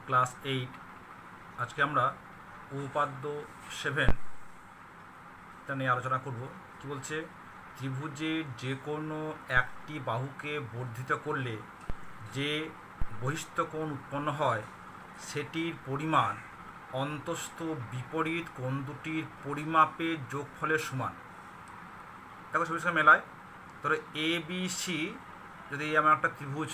Class 8। আজকে আমরা উপপাদ্য 7 টা নিয়ে আলোচনা করব। কি বলছে, ত্রিভুজের যে কোনো একটি বাহুকে বর্ধিত করলে যে বহিস্থ কোণ উৎপন্ন হয় সেটির পরিমাণ অন্তস্থ বিপরীত কোণ দুটির পরিমাপের যোগফলের সমান। দেখো ছবির সঙ্গে মেলায়। ধরো এ বি সি যদি আমার একটা ত্রিভুজ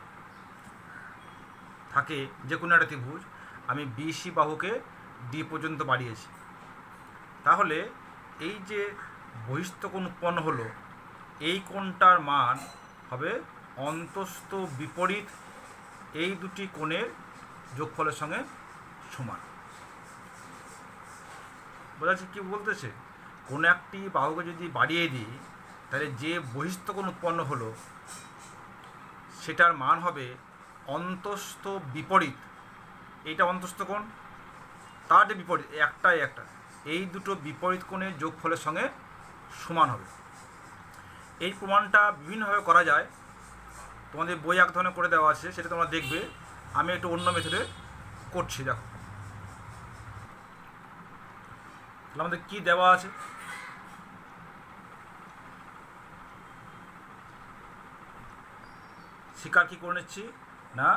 থাকে, যে কোনো একটা ত্রিভুজ, আমি বিসি বাহুকে ডি পর্যন্ত বাড়িয়েছি, তাহলে এই যে বহিস্থ কোণ উৎপন্ন হলো এই কোণটার মান হবে অন্তস্থ বিপরীত এই দুটি কোণের যোগফলের সঙ্গে সমান। বোঝা যাচ্ছে কী বলতেছে? কোনো একটি বাহুকে যদি বাড়িয়ে দিই তাহলে যে বহিস্থ কোণ উৎপন্ন হলো সেটার মান হবে অন্তস্থ বিপরীত, এইটা অন্তস্থ কোণ, তার যে বিপরীত একটাই একটা, এই দুটো বিপরীত কোণের যোগফলের সঙ্গে সমান হবে। এই প্রমাণটা বিভিন্নভাবে করা যায়, তোমাদের বই এক ধরনের করে দেওয়া আছে, সেটা তোমরা দেখবে। আমি একটু অন্য মেথডে করছি। দেখো আমাদের কি দেওয়া আছে। স্বীকার কি করে নিচ্ছি না,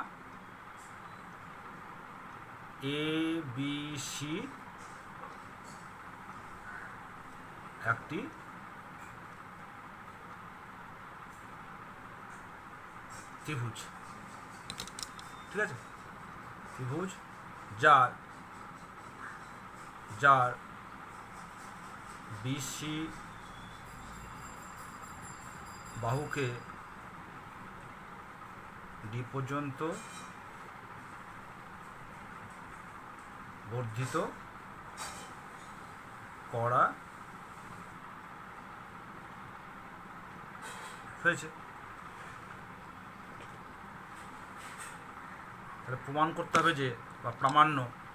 এ বি সি একটি ত্রিভুজ, ঠিক আছে? ত্রিভুজ যার বিসি বাহুকে ডি পর্যন্ত বর্ধিত করা হয়েছে। তাহলে প্রমাণ করতে হবে যে, বা প্রামাণ্য,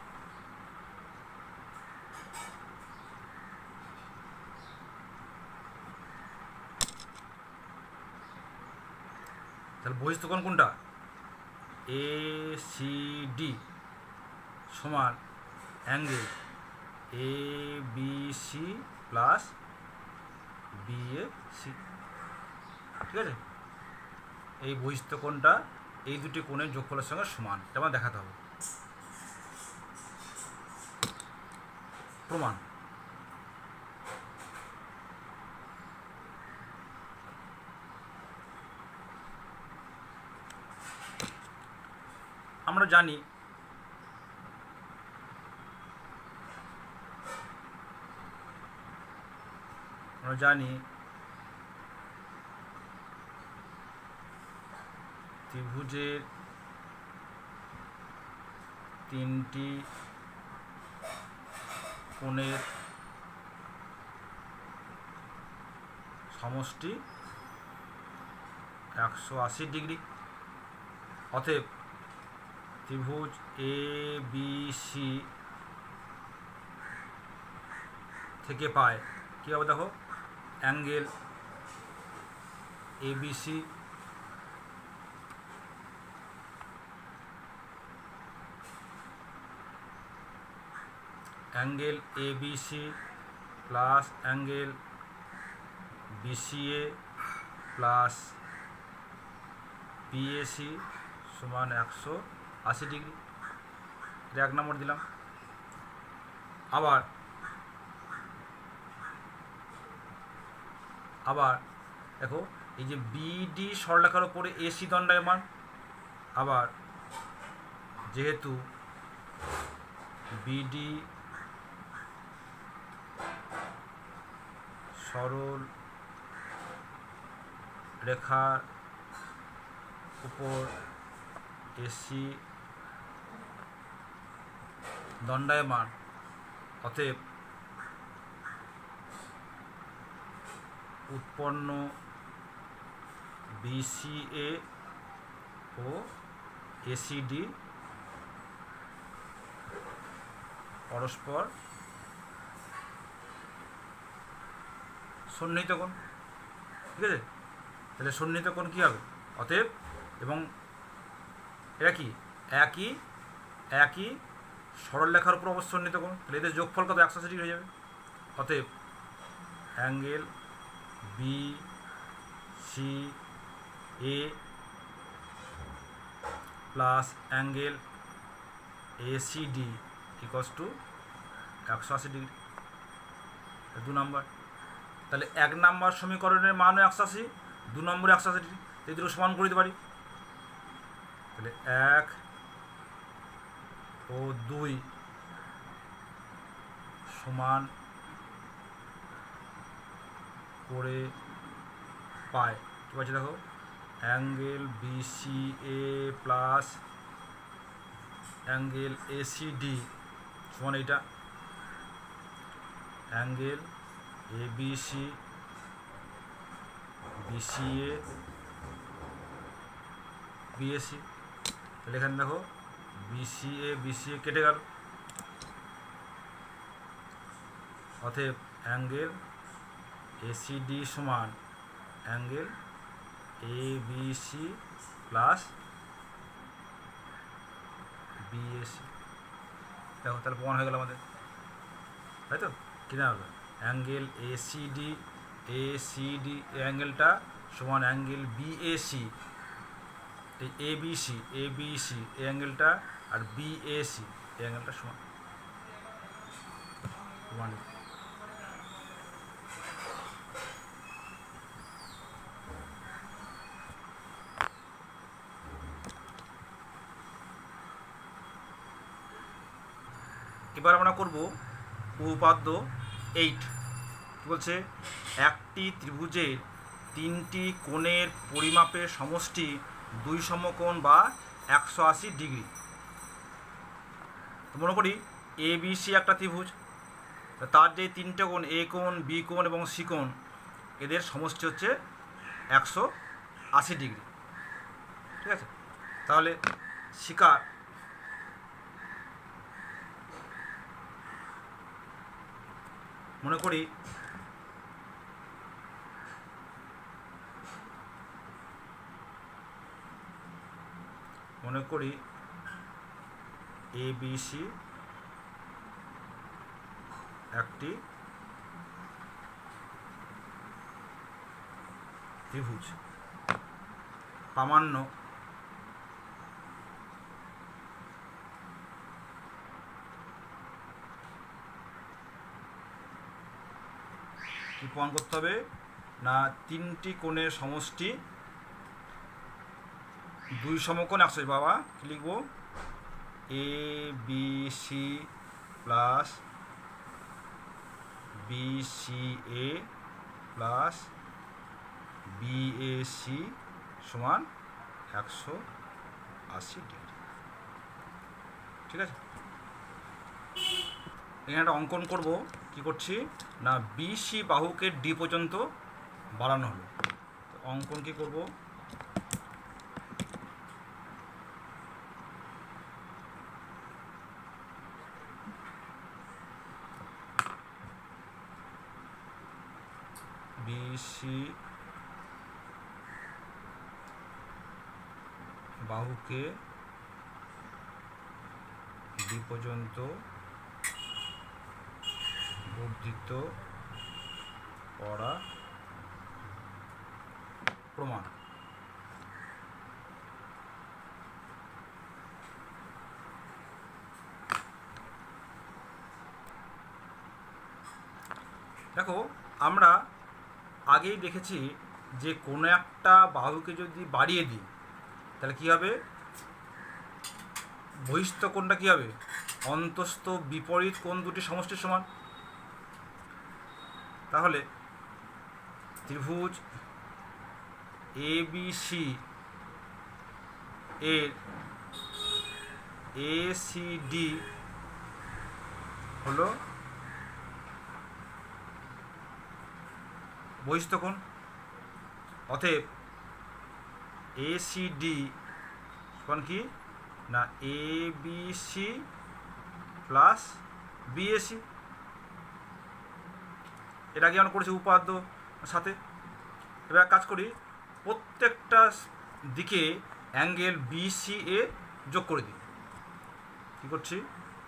তাহলে বহিস্থ কোণ কোনটা? এ সি ডি সমান angle A B C plus B A C, ঠিক আছে? এই বহিস্থ কোণটা এই দুটি কোণের যোগফলের সঙ্গে সমান, এটা আমার দেখাতে হবে। প্রমাণ, আমরা জানি ত্রিভুজের তিনটি কোণের সমষ্টি 180 ডিগ্রি। অতএব ত্রিভুজ এ বি সি থেকে পায় কী হবে? দেখো, angle A B C angle A B C plus angle BCA plus BAC সমান 180 ডিগ্রি। এটা 1 নম্বর দিলাম। আবার দেখো, এই যে বিডি সরলরেখার ওপরে এসি দণ্ডায়মান, আবার যেহেতু বিডি সরল রেখার উপর এসি দণ্ডায়মান, অতএব উৎপন্ন বিসিএ ও এসিডি পরস্পর সন্নিহিত কোণ, ঠিক আছে? তাহলে সন্নিহিত কোণ কী হবে? অতএব, এবং এরা কি একই একই সরলরেখার উপর অবস্থান নিতে কোণ, তাহলে এদের যোগফল কত 180 ডিগ্রি হয়ে যাবে। অতএব angle B C A plus angle ACD equals to 180 degree. 2 নম্বর। তাহলে 1 নম্বর সমীকরণের মানও 180, 2 নম্বরে 180 ডিগ্রি, এই দুটো সমান করে দিতে পারি। তাহলে 1 ও 2 সমান করে পায় কী পাচ্ছি দেখো, angle BCA plus angle ACD সমান এইটা অ্যাঙ্গেল ABC BCA BAC। তাহলে এখানে দেখো BCA কেটে গেল, অতএব অ্যাঙ্গেল ACD সমান অ্যাঙ্গেল ABC প্লাস BAC। দেখো তাহলে প্রমাণ হয়ে গেল আমাদের, তাই তো? কিনা হলো অ্যাঙ্গেল ACD অ্যাঙ্গেলটা সমান অ্যাঙ্গেল BAC, এই ABC এই অ্যাঙ্গেলটা আর BAC এই অ্যাঙ্গেলটা সমান। এবার আমরা করব উপপাদ্য 8। কী বলছে, একটি ত্রিভুজের 3টি কোণের পরিমাপের সমষ্টি 2 সমকোণ বা 180 ডিগ্রি। তো মনে করি ABC একটা ত্রিভুজ, তার যে 3টে কোণ A কোণ B কোণ এবং C কোণ, এদের সমষ্টি হচ্ছে 180 ডিগ্রি। ঠিক আছে, তাহলে শিকার মনে করি ABC একটি ত্রিভুজ, প্রামাণ্য কি প্রমাণ করতে হবে না, 3টি কোণের সমষ্টি 2 সমকোণ 180। বাবা কি লিখব, ABC plus BCA plus BAC সমান 180 ডিগ্রি। ঠিক আছে, এখানে একটা অঙ্কন করব। কি করছি না, BC বাহুকে D পর্যন্ত বাড়ানো হলো। অঙ্কন কি করব, BC বাহুকে D পর্যন্ত বর্ধিত করা প্রমাণ। দেখো আমরা আগেই দেখেছি যে কোনো একটা বাহুকে যদি বাড়িয়ে দিই তাহলে কী হবে, বহিস্থ কোণটা কী হবে, অন্তস্থ বিপরীত কোণ দুটি সমষ্টির সমান। তাহলে ত্রিভুজ ABC এর ACD হলো বহিস্থ কোণ। অতএব ACD সমান কি না ABC প্লাস BAC। এটা আগে আমরা করেছি উপপাদ্য সাথে। এবার কাজ করি, প্রত্যেকটা দিকে অ্যাঙ্গেল BCA যোগ করে দিই। কী কী করছি,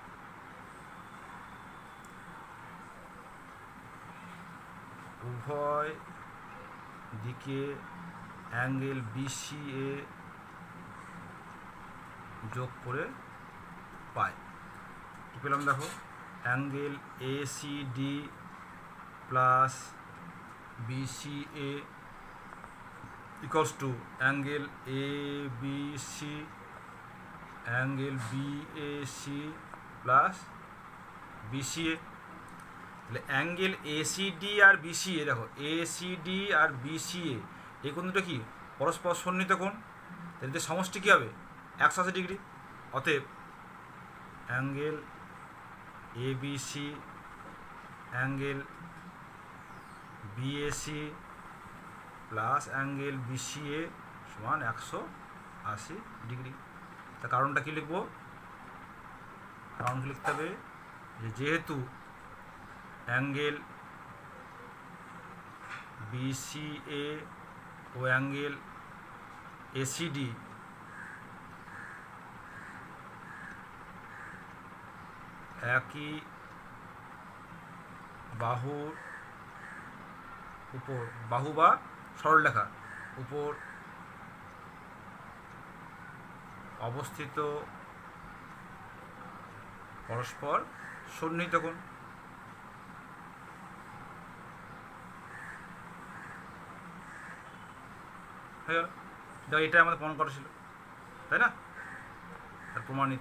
উভয় দিকে অ্যাঙ্গেল BCA যোগ করে পাই। কী পেলাম দেখো, angle ACD plus BCA equals to angle ABC angle BAC plus BCA। তাহলে অ্যাঙ্গেল ACD আর BCA, দেখো ACD আর BCA এই কোণটা কি পরস্পর সন্নিহিত কোণ, এদের সমষ্টি কী হবে 180 ডিগ্রি। অতএব angle ABC angle BAC plus angle BCA সমান 180 ডিগ্রি। তা কারণটা কী লিখব, কারণ লিখতে হবে যে যেহেতু অ্যাঙ্গেল BCA ও অ্যাঙ্গেল ACD একই বাহুর উপর, বাহু বা সরলরেখার উপর অবস্থিত পরস্পর সন্নিহিত কোণ। হয়ে গেল, এটাই আমাদের প্রমাণ করা ছিল, তাই না, আর প্রমাণিত।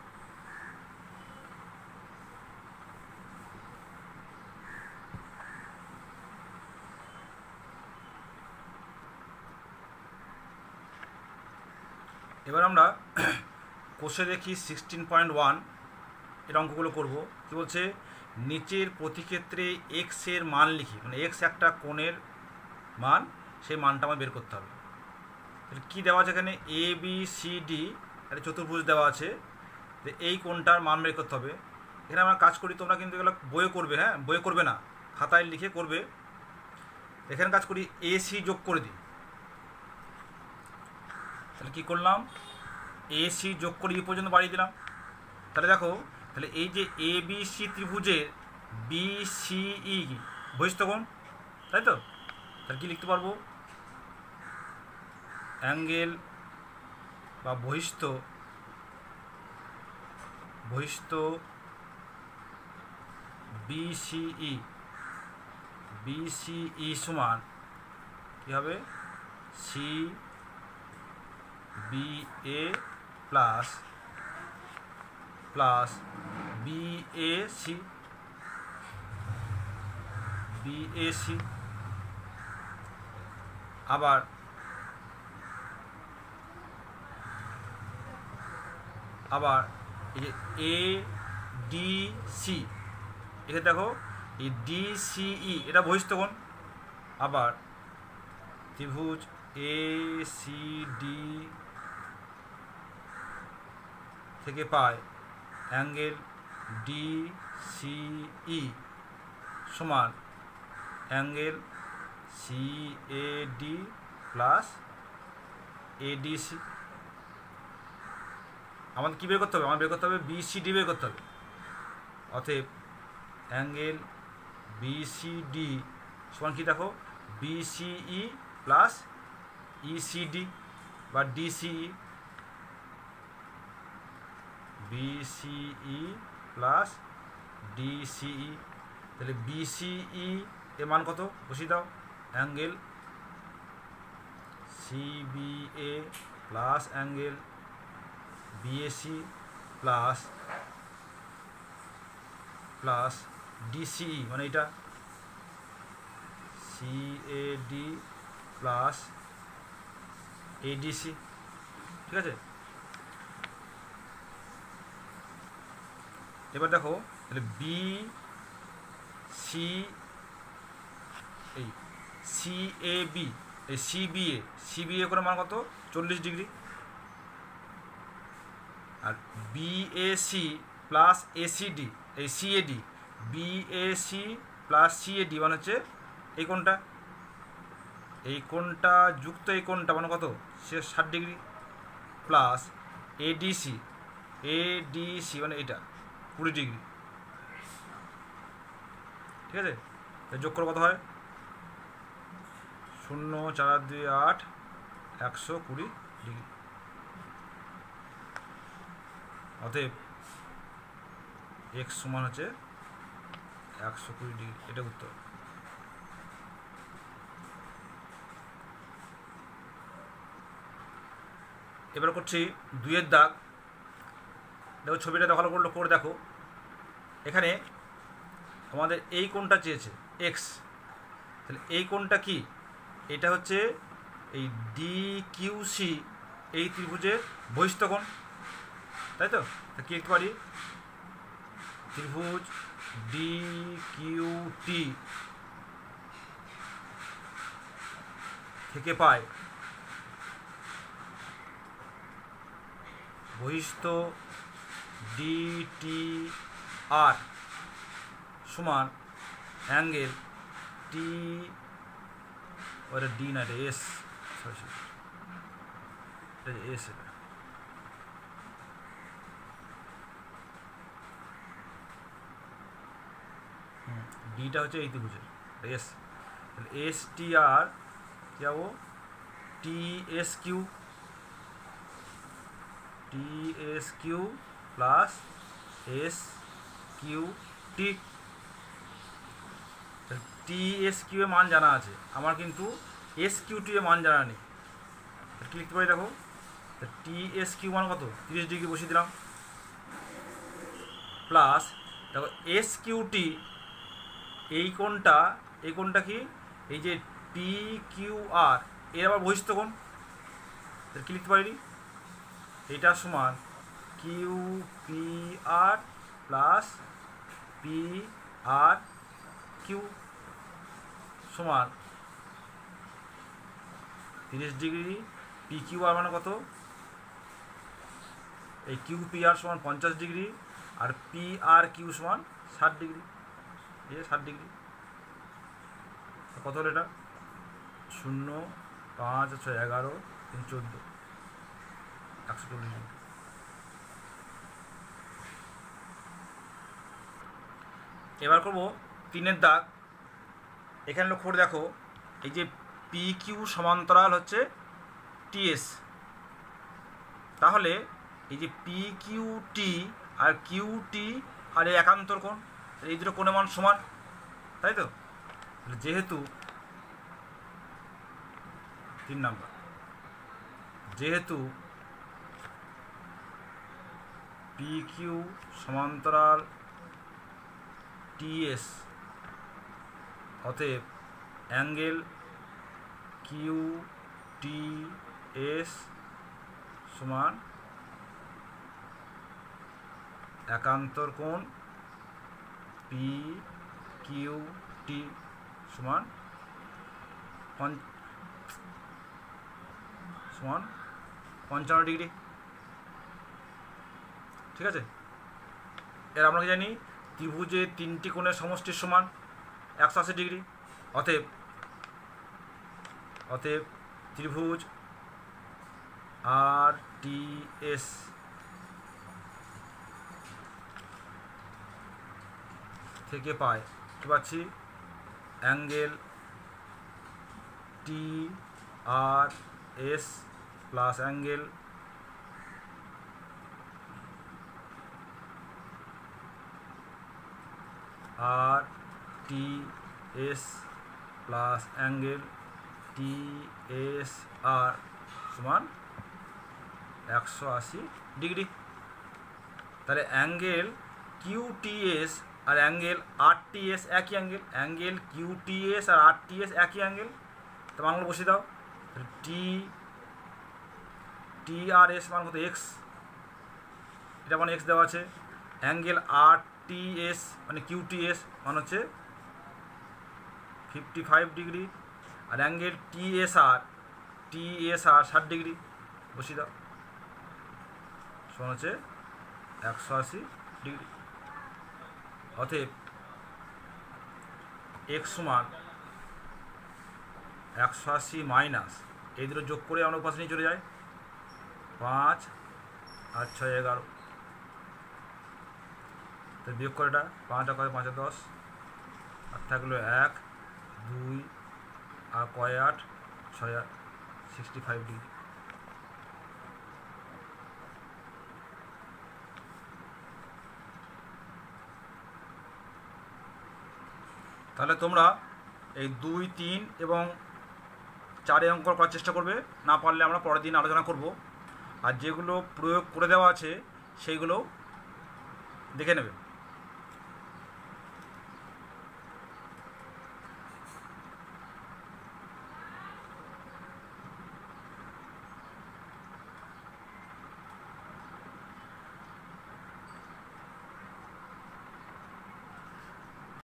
এবার আমরা কোষে দেখি 16.1 এর অঙ্কগুলো করব। কী বলছে, নিচের প্রতিক্ষেত্রে এক্স এর মান লিখি, মানে এক্স একটা কোণের মান, সেই মানটা আমার বের করতে হবে। কী দেওয়া আছে এখানে, ABCD একটা চতুর্ভুজ দেওয়া আছে, যে এই কোণটার মান বের করতে হবে। এখানে আমরা কাজ করি, তোমরা কিন্তু এগুলো বইয়ে করবে, হ্যাঁ বইয়ে করবে না, খাতায় লিখে করবে। এখানে কাজ করি AC যোগ করে দিই। তাহলে কী করলাম, AC যোগ করে এই পর্যন্ত বাড়িয়ে দিলাম। তাহলে দেখো, তাহলে এই যে ABC ত্রিভুজের BCE বহিস্থ কোণ, তাই তো, তাহলে কী লিখতে পারবো, অ্যাঙ্গেল বা বহিস্থ BCE সমান কী হবে, CBA প্লাস BAC আবার এই যে ADC, এখানে দেখো এই DCE এটা বহিস্থ কোণ। আবার ত্রিভুজ ACD থেকে পায় অ্যাঙ্গেল DCE সমান অ্যাঙ্গেল CAD প্লাস ADC। আমাদের কী বের করতে হবে, আমাদের বের করতে হবে BCD বের করতে হবে। অতএব অ্যাঙ্গেল BCD সমান কি দেখো, BCE প্লাস ECD বা DCE, BCE প্লাস DCE। তাহলে BCE এর মান কত বসিয়ে দাও, angle CBA plus angle BAC plus DCE, মানে এটা CAD প্লাস ADC, ঠিক আছে। এবার দেখো, তাহলে CBA করে মান কত 40 ডিগ্রি, আর BAC প্লাস ACD এই CAD, BAC প্লাস CAD মানে হচ্ছে এই কোণটা যুক্ত এই কোণটা মানে কত, সে 60 ডিগ্রি, প্লাস ADC ADC মানে এটা 20 ডিগ্রি, ঠিক আছে। যোগ করে কত হয়? 0 4 2 8 120 ডিগ্রি। অতএব x সমান হচ্ছে 120 ডিগ্রি, এটা উত্তর। এবার করছি 2 এর দাগ। দেখো ছবিটা ভালো করে দেখো, এখানে আমাদের এই কোণটা চেয়েছে x, তাহলে এই কোণটা কি? এটা হচ্ছে এই DQC এই ত্রিভুজের বহিস্থ কোণ, তাই তো? কি লিখতে পারি? ত্রিভুজ DQT থেকে পায় বহিস্থ DTR সমান অ্যাঙ্গেল T, ওটা D না, এটা S, সরি এটা S, এটা ডিটা হচ্ছে এই ত্রিভুজের S, তাহলে STR যাবো TSQ প্লাস SQT। TSQ এর মান জানা আছে আমার, কিন্তু SQT এর মান জানা নেই। কি লিখতে পারি দেখো, TSQ মান কত? 30 ডিগ্রি বসিয়ে দিলাম, প্লাস দেখো SQT এই কোণটা কি? এই যে PQR এর আবার বহিস্থ কোণ, কি লিখতে পারি? এটা সমান QPR প্লাস PRQ সমান 30 ডিগ্রি। PQR মানে কত? এই QPR সমান 50 ডিগ্রি, আর PRQ সমান 60 ডিগ্রি। 60 ডিগ্রি কত হলো? এটা 0 5 6 11 3 14 140 ডিগ্রি। এবার করবো 3 এর দাগ। এখানে লক্ষ্য করে দেখো, এই যে PQ সমান্তরাল হচ্ছে TS, তাহলে এই যে PQT আর QT আর এই একান্তর কোণ, এই দুটো কোণের মান সমান, তাই তো? যেহেতু 3 নাম্বার, যেহেতু PQ সমান্তরাল TS, অতএব অ্যাঙ্গেল QTS সমান একান্তর কোণ PQT সমান 55 ডিগ্রি, ঠিক আছে। এর আমরা কি জানি? ত্রিভুজে 3টি কোণের সমষ্টির সমান 180 ডিগ্রি। অতএব ত্রিভুজ RTS থেকে পাই কি পাচ্ছি? Angle TRS plus angle RTS plus angle TSR সমান 180 ডিগ্রি। তাহলে অ্যাঙ্গেল QTS আর অ্যাঙ্গেল RTS একই অ্যাঙ্গেল, অ্যাঙ্গেল QTS আর RTS একই অ্যাঙ্গেল, তো মানগুলো বসিয়ে দাও। TRS মান কত? X, এটা মানে X দেওয়া আছে। অ্যাঙ্গেল RTS মানে QTS মান হচ্ছে 55 ডিগ্রি, আর অ্যাঙ্গেল TSR 60 ডিগ্রি, বসিয়ে দাও, সমান হচ্ছে 180 ডিগ্রি। অতএব x সমান 180 মাইনাস এই দুটো যোগ করে আমরা উপাশে নিয়ে চলে যাই, 5 আর 6 11, তো বিয়োগ করে এটা 5 করে 5 10, আর থাকলো 1 2 আর কয় 8 6 8 65 ডিগ্রি। তাহলে তোমরা এই 2 3 এবং 4 অঙ্ক করার চেষ্টা করবে, না পারলে আমরা পরের দিন আলোচনা করব। আর যেগুলো প্রয়োগ করে দেওয়া আছে সেইগুলো দেখে নেবে।